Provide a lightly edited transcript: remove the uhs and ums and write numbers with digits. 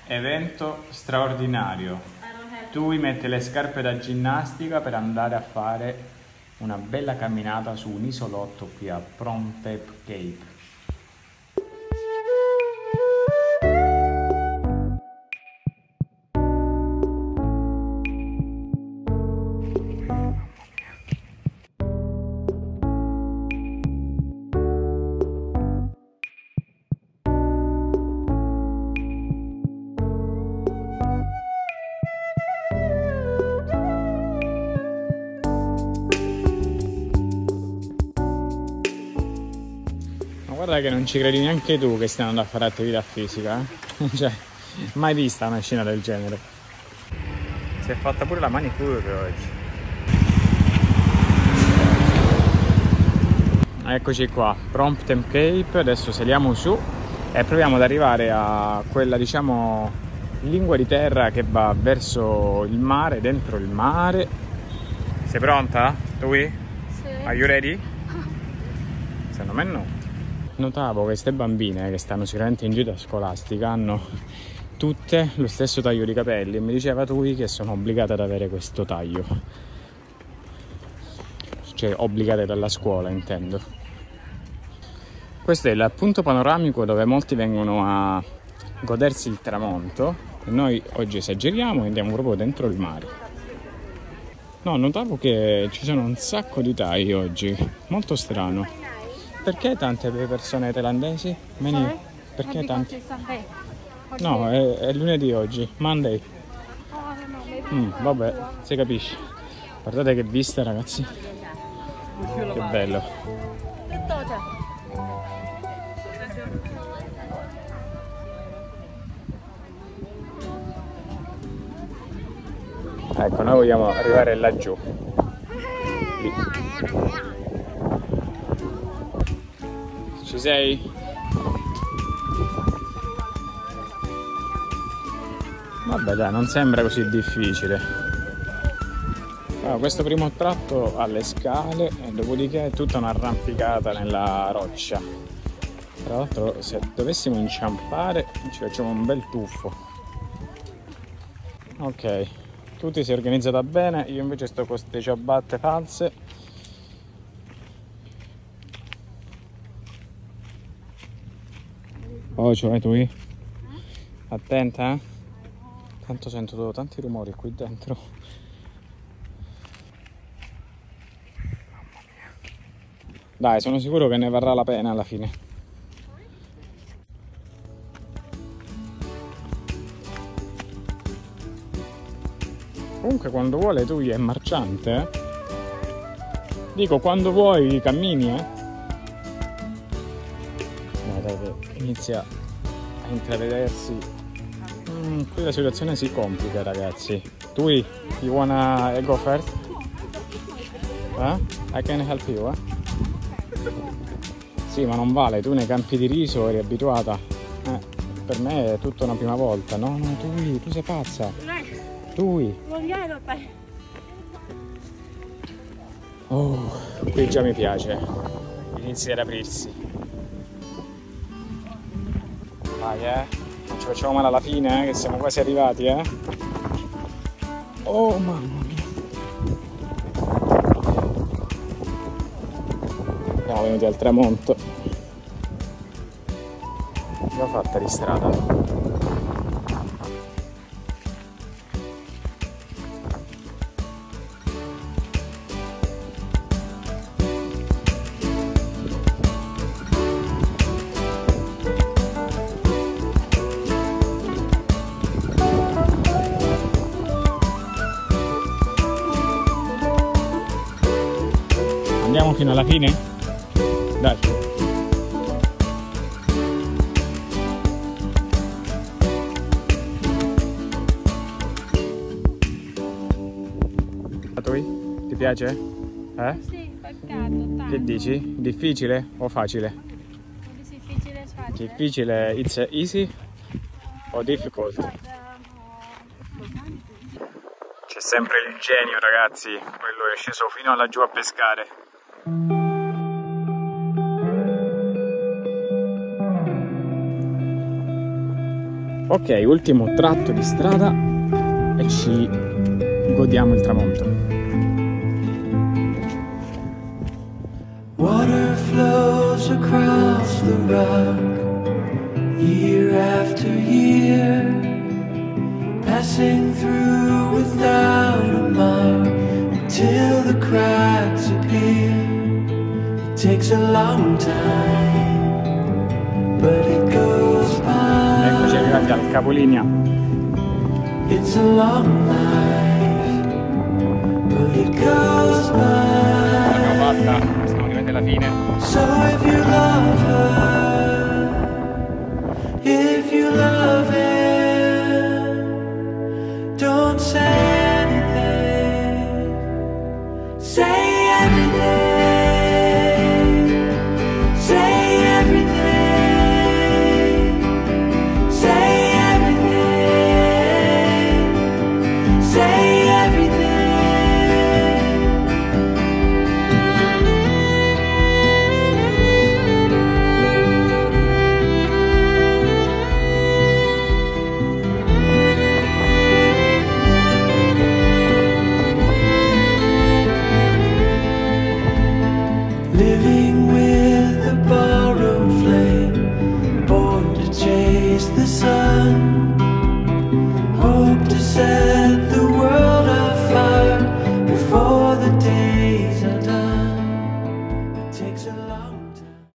Evento straordinario. Tui mette le scarpe da ginnastica per andare a fare una bella camminata su un isolotto qui a Prontep Cape. Guarda che non ci credi neanche tu che stai andando a fare attività fisica, eh? Cioè, mai vista una scena del genere. Si è fatta pure la manicure oggi. Eccoci qua, Prontep Cape, adesso saliamo su e proviamo ad arrivare a quella, diciamo, lingua di terra che va verso il mare, dentro il mare. Sei pronta? Tui? Sì. Are you ready? Secondo me no. Notavo che queste bambine che stanno sicuramente in gita scolastica hanno tutte lo stesso taglio di capelli e mi diceva Tui che sono obbligate ad avere questo taglio, cioè obbligate dalla scuola, intendo. Questo è il punto panoramico dove molti vengono a godersi il tramonto e noi oggi esageriamo e andiamo proprio dentro il mare. No, notavo che ci sono un sacco di Thai oggi, molto strano. Perché tante persone thailandesi? Perché tanti? No, è lunedì oggi, Monday. Vabbè, si capisce. Guardate che vista, ragazzi. Che bello. Ecco, noi vogliamo arrivare laggiù. Lì. Ci sei? Vabbè dai, non sembra così difficile. Allora, questo primo tratto ha le scale e dopodiché è tutta un'arrampicata nella roccia. Tra l'altro se dovessimo inciampare ci facciamo un bel tuffo. Ok, tu ti sei organizzata bene, io invece sto con queste ciabatte false. Oh, cioè tu? Attenta, eh? Tanto sento tanti rumori qui dentro. Mamma mia. Dai, sono sicuro che ne varrà la pena alla fine. Comunque quando vuole tu è marciante, eh? Dico, quando vuoi cammini, eh? Inizia a intravedersi. Qui la situazione si complica, ragazzi. Tui, you wanna go first? I can help you, Sì, ma non vale, tu nei campi di riso eri abituata. Per me è tutta una prima volta. No, tu sei pazza. Tui. Oh, qui già mi piace. Inizia ad aprirsi. Vai, non ci facciamo male alla fine, che siamo quasi arrivati, Oh, mamma mia. Siamo venuti al tramonto. L'ho fatta di strada. Andiamo fino alla fine? Dai. Ti piace? Sì, peccato. Che dici? Difficile o facile? Difficile, facile. Difficile, it's easy o difficult? C'è sempre il genio, ragazzi, quello è sceso fino laggiù a pescare. Ok, ultimo tratto di strada e ci godiamo il tramonto. Water flows across the rock, year after year, passing through without a mark until the cracks appear. It takes a long time, but it goes by. Eccoci arrivati al capolinea. It's a long life, but it goes by. L'abbiamo fatta, siamo arrivati alla fine. So if you love her, if you love it.